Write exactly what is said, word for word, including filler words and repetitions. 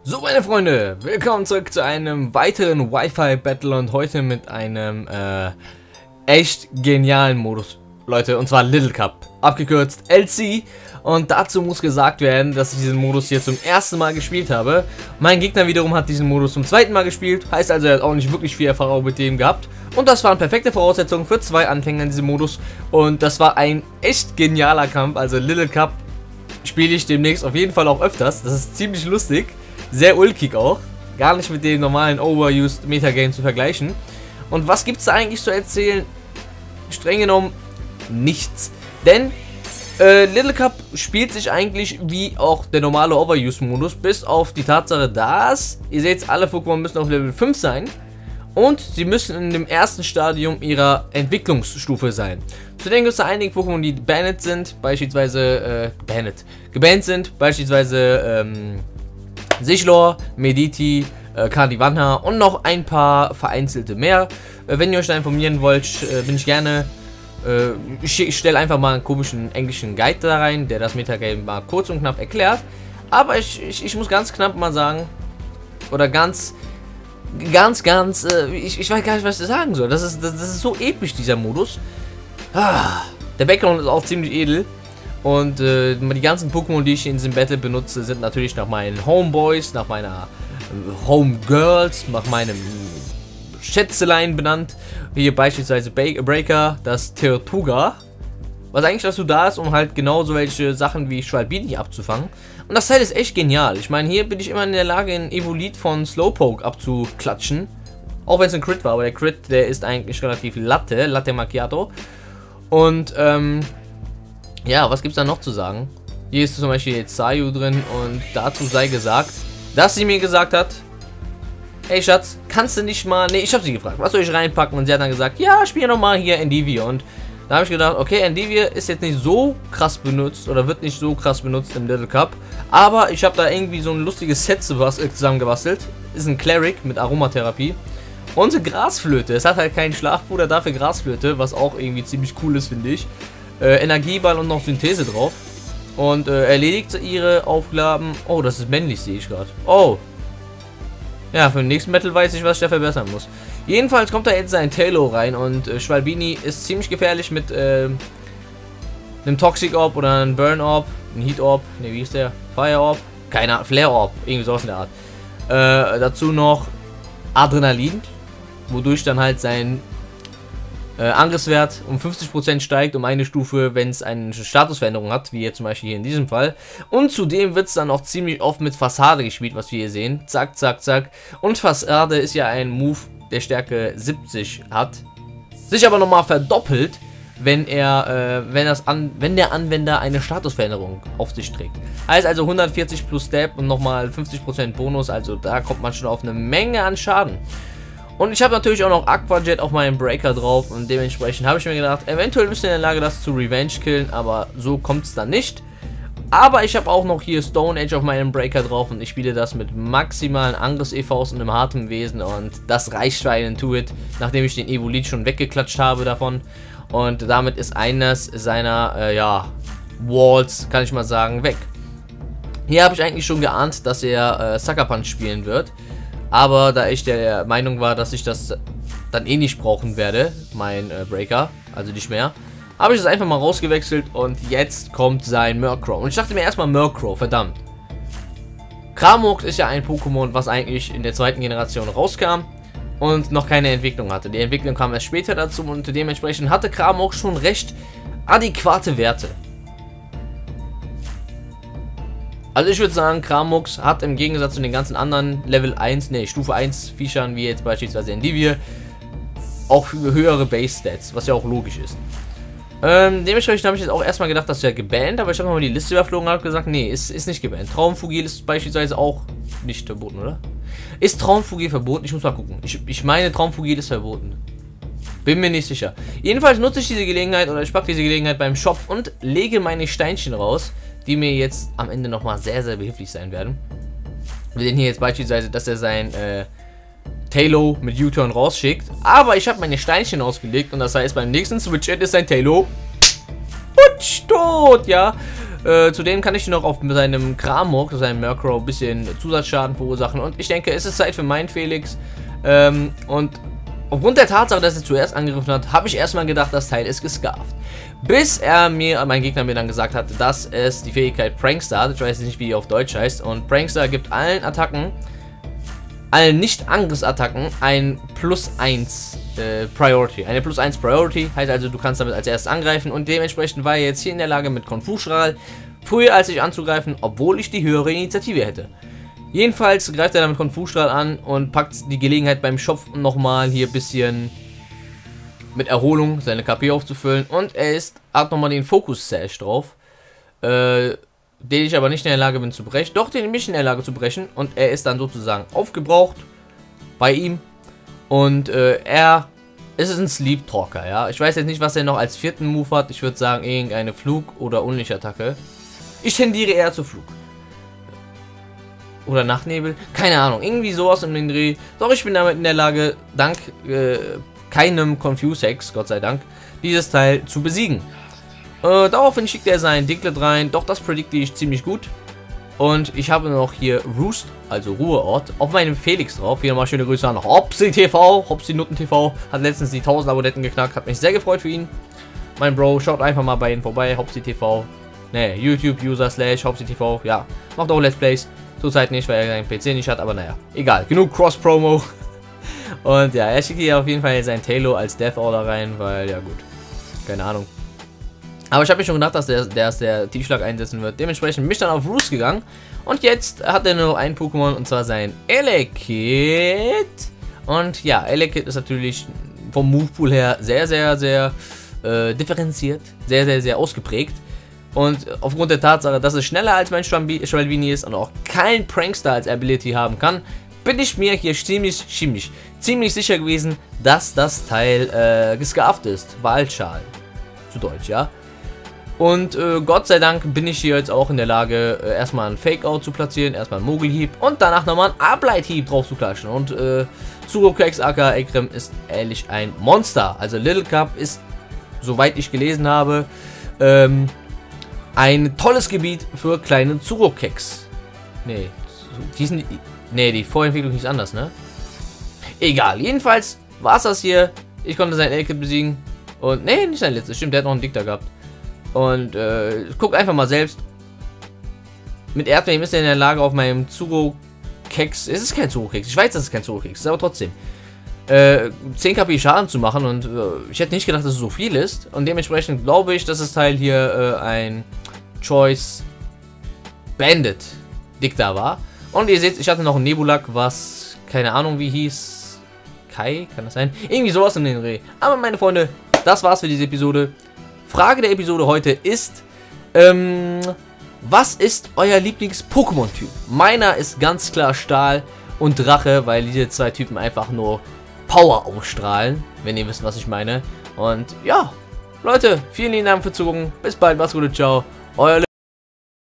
So, meine Freunde, willkommen zurück zu einem weiteren Wi-Fi-Battle und heute mit einem äh, echt genialen Modus, Leute, und zwar Little Cup, abgekürzt L C. Und dazu muss gesagt werden, dass ich diesen Modus hier zum ersten Mal gespielt habe. Mein Gegner wiederum hat diesen Modus zum zweiten Mal gespielt, heißt also, er hat auch nicht wirklich viel Erfahrung mit dem gehabt. Und das waren perfekte Voraussetzungen für zwei Anfänger in diesem Modus. Und das war ein echt genialer Kampf, also Little Cup spiele ich demnächst auf jeden Fall auch öfters. Das ist ziemlich lustig. Sehr ulkig auch. Gar nicht mit den normalen Overused Metagame zu vergleichen. Und was gibt es da eigentlich zu erzählen? Streng genommen nichts. Denn äh, Little Cup spielt sich eigentlich wie auch der normale Overused-Modus. Bis auf die Tatsache, dass, ihr seht, alle Pokémon müssen auf Level fünf sein. Und sie müssen in dem ersten Stadium ihrer Entwicklungsstufe sein. Zudem gibt es da einige Pokémon, die banned sind. Beispielsweise, äh, banned. Gebannt sind. Beispielsweise, ähm... Sichlor, Mediti, äh, Cardivanha und noch ein paar vereinzelte mehr. Äh, wenn ihr euch da informieren wollt, äh, bin ich gerne. Äh, ich ich stelle einfach mal einen komischen englischen Guide da rein, der das Metagame mal kurz und knapp erklärt. Aber ich, ich, ich muss ganz knapp mal sagen, oder ganz, ganz, ganz, äh, ich, ich weiß gar nicht, was ich sagen soll. Das ist, das, das ist so episch, dieser Modus. Ah, der Background ist auch ziemlich edel. Und äh, die ganzen Pokémon, die ich in diesem Battle benutze, sind natürlich nach meinen Homeboys, nach meiner äh, Homegirls, nach meinem Schätzelein benannt. Hier beispielsweise ba Breaker, das Tirtuga. Was eigentlich dazu da ist, um halt genau so welche Sachen wie Schwalbini abzufangen. Und das Teil ist echt genial. Ich meine, hier bin ich immer in der Lage, einen Evolit von Slowpoke abzuklatschen. Auch wenn es ein Crit war, aber der Crit, der ist eigentlich relativ Latte, Latte Macchiato. Und, ähm... ja, was gibt's da noch zu sagen? Hier ist zum Beispiel jetzt Sayu drin und dazu sei gesagt, dass sie mir gesagt hat, hey Schatz, kannst du nicht mal, ne, ich habe sie gefragt, was soll ich reinpacken? Und sie hat dann gesagt, ja, spiel nochmal hier Endivir. Und da habe ich gedacht, okay, Endivir ist jetzt nicht so krass benutzt oder wird nicht so krass benutzt im Little Cup, aber ich habe da irgendwie so ein lustiges Set zusammengebastelt. Ist ein Cleric mit Aromatherapie und eine Grasflöte. Es hat halt keinen Schlafpuder, dafür Grasflöte, was auch irgendwie ziemlich cool ist, finde ich. Äh, Energieball und noch Synthese drauf. Und äh, erledigt ihre Aufgaben. Oh, das ist männlich, sehe ich gerade. Oh. Ja, für den nächsten Battle weiß ich, was ich da verbessern muss. Jedenfalls kommt da jetzt ein Tailo rein und äh, Schwalbini ist ziemlich gefährlich mit äh, einem Toxic Orb oder einem Burn Orb, ein Heat Orb, ne, wie ist der? Fire Orb? Keine Ahnung, Flare Orb, irgendwie sowas in der Art. Äh, dazu noch Adrenalin, wodurch dann halt sein Äh, Angriffswert um fünfzig Prozent steigt um eine Stufe, wenn es eine Statusveränderung hat, wie jetzt zum Beispiel hier in diesem Fall. Und zudem wird es dann auch ziemlich oft mit Fassade gespielt, was wir hier sehen. Zack, zack, zack. Und Fassade ist ja ein Move, der Stärke siebzig hat. Sich aber nochmal verdoppelt, wenn er, äh, wenn das an, wenn der Anwender eine Statusveränderung auf sich trägt. Heißt also hundertvierzig plus Stab und nochmal fünfzig Prozent Bonus, also da kommt man schon auf eine Menge an Schaden. Und ich habe natürlich auch noch Aquajet auf meinem Breaker drauf und dementsprechend habe ich mir gedacht, eventuell bist du in der Lage, das zu Revenge killen, aber so kommt es dann nicht. Aber ich habe auch noch hier Stone Age auf meinem Breaker drauf und ich spiele das mit maximalen Angriffs-E Vs und einem harten Wesen und das reicht für einen Intuit, nachdem ich den Evolit schon weggeklatscht habe davon. Und damit ist eines seiner, äh, ja, Walls, kann ich mal sagen, weg. Hier habe ich eigentlich schon geahnt, dass er äh, Sucker Punch spielen wird. Aber da ich der Meinung war, dass ich das dann eh nicht brauchen werde, mein äh, Breaker, also nicht mehr, habe ich das einfach mal rausgewechselt und jetzt kommt sein Murkrow. Und ich dachte mir erstmal Murkrow, verdammt. Cramox ist ja ein Pokémon, was eigentlich in der zweiten Generation rauskam und noch keine Entwicklung hatte. Die Entwicklung kam erst später dazu und dementsprechend hatte Cramox schon recht adäquate Werte. Also ich würde sagen, Cramox hat im Gegensatz zu den ganzen anderen Level eins, ne, Stufe eins Viechern, wie jetzt beispielsweise Endivir, auch höhere Base-Stats, was ja auch logisch ist. Ähm, dementsprechend habe ich jetzt auch erstmal gedacht, dass er gebannt, aber ich habe nochmal die Liste überflogen und habe gesagt, nee, ist, ist nicht gebannt. Traumfugil ist beispielsweise auch nicht verboten, oder? Ist Traumfugil verboten? Ich muss mal gucken. Ich, ich meine, Traumfugil ist verboten. Bin mir nicht sicher. Jedenfalls nutze ich diese Gelegenheit, oder ich packe diese Gelegenheit beim Shop und lege meine Steinchen raus, die mir jetzt am Ende nochmal sehr, sehr behilflich sein werden. Wir sehen hier jetzt beispielsweise, dass er sein äh, Tailo mit U-Turn rausschickt. Aber ich habe meine Steinchen ausgelegt und das heißt, beim nächsten Switch-In ist sein Tailo putsch tot, ja. Äh, zudem kann ich noch auf seinem Kramok, seinem Murkrow, ein bisschen Zusatzschaden verursachen. Und ich denke, es ist Zeit für meinen Felix. Ähm, und aufgrund der Tatsache, dass er zuerst angegriffen hat, habe ich erstmal gedacht, das Teil ist gescarft. Bis er mir, mein Gegner mir dann gesagt hat, dass es die Fähigkeit Prankster hat. Ich weiß nicht, wie die auf Deutsch heißt. Und Prankster gibt allen Attacken, allen Nicht-Angriffsattacken ein plus eins äh, Priority. Eine plus eins Priority heißt also, du kannst damit als erstes angreifen. Und dementsprechend war er jetzt hier in der Lage, mit Konfusstrahl früher als ich anzugreifen, obwohl ich die höhere Initiative hätte. Jedenfalls greift er dann mit Konfusstrahl an und packt die Gelegenheit beim Schopf nochmal hier ein bisschen mit Erholung seine K P aufzufüllen. Und er ist, hat nochmal den Fokus-Sash drauf, äh, den ich aber nicht in der Lage bin zu brechen. Doch, den bin ich in der Lage zu brechen. Und er ist dann sozusagen aufgebraucht bei ihm. Und äh, er es ist ein Sleep Talker, ja. Ich weiß jetzt nicht, was er noch als vierten Move hat. Ich würde sagen, irgendeine Flug- oder Unlichtattacke. Ich tendiere eher zu Flug. Oder Nachtnebel. Keine Ahnung. Irgendwie sowas in den Dreh. Doch ich bin damit in der Lage, dank äh, keinem Confuse-Hex, Gott sei Dank, dieses Teil zu besiegen. Äh, daraufhin schickt er seinen Diglett rein. Doch das predikte ich ziemlich gut. Und ich habe noch hier Roost, also Ruheort, auf meinem Felix drauf. Hier nochmal schöne Grüße an Hopsi T V. Hopsi Nutten T V hat letztens die tausend Abonnenten geknackt. Hat mich sehr gefreut für ihn. Mein Bro, schaut einfach mal bei ihm vorbei. Hopsi T V. Ne, YouTube-User slash Hopsi T V. Ja, macht auch Let's Plays. Zurzeit nicht, weil er seinen P C nicht hat. Aber naja, egal. Genug Cross-Promo. Und ja, er schickt hier auf jeden Fall sein Tailo als Death Order rein, weil, ja gut. Keine Ahnung. Aber ich habe mir schon gedacht, dass der, der, der Tiefschlag einsetzen wird. Dementsprechend bin ich dann auf Roost gegangen. Und jetzt hat er nur noch ein Pokémon, und zwar sein Elekid. Und ja, Elekid ist natürlich vom Movepool her sehr, sehr, sehr äh, differenziert. Sehr, sehr, sehr ausgeprägt. Und aufgrund der Tatsache, dass es schneller als mein Schwalbini ist und auch kein Prankster als Ability haben kann, bin ich mir hier ziemlich, ziemlich, ziemlich sicher gewesen, dass das Teil äh, gescarft ist. Wahlschal. Zu Deutsch, ja. Und äh, Gott sei Dank bin ich hier jetzt auch in der Lage, äh, erstmal einen Fake-Out zu platzieren, erstmal einen Mogelhieb und danach nochmal einen Ableit-Hieb drauf zu klatschen. Und äh, Zurokex aka Ekrem ist ehrlich ein Monster. Also Little Cup ist, soweit ich gelesen habe, ähm, ein tolles Gebiet für kleine Zurokex. Nee, die sind, nee, die Vorentwicklung ist anders, ne? Egal, jedenfalls war es das hier. Ich konnte seinen Elekid besiegen. Und, nee, nicht sein letztes, stimmt, der hat noch einen Dikter gehabt. Und äh, guckt einfach mal selbst. Mit Erdbeben ist er in der Lage, auf meinem Zurokex. Es ist kein Zurokex. Ich weiß, dass es kein Zurokex ist, aber trotzdem. Äh, zehn K P Schaden zu machen. Und äh, ich hätte nicht gedacht, dass es so viel ist. Und dementsprechend glaube ich, dass das Teil hier äh, ein Choice Bandit Dikter war. Und ihr seht, ich hatte noch einen Nebulak, was keine Ahnung wie hieß. Kai, kann das sein? Irgendwie sowas in den Dreh. Aber meine Freunde, das war's für diese Episode. Frage der Episode heute ist, ähm, was ist euer Lieblings-Pokémon-Typ? Meiner ist ganz klar Stahl und Drache, weil diese zwei Typen einfach nur Power ausstrahlen, wenn ihr wisst, was ich meine. Und ja, Leute, vielen lieben Dank fürs Zugucken. Bis bald, macht's gut, ciao. Euer